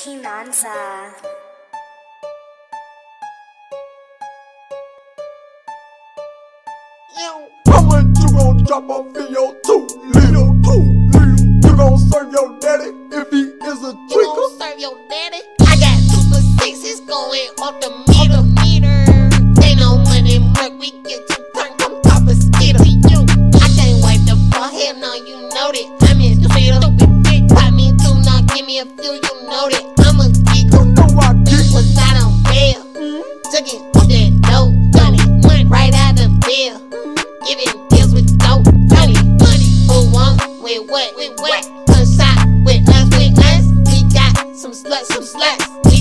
Keenanza. How much you gon' drop off in your 2-liter? You gon' serve your daddy if he is a tweaker? You gon' serve your daddy? I got 2 for 6s going off the meter. Ain't no money, Mark, we get you turned on top of skitter. I can't wipe the ball, hell no, you know that. I'm in stupid bitch, pop me too, now give me a few, you know that. I'm a geek, You know I geek. was out on bail, took it with that dope, money, right out the bill. Giving deals with dope, money. Who want with what? Come shot with us, we got some sluts, we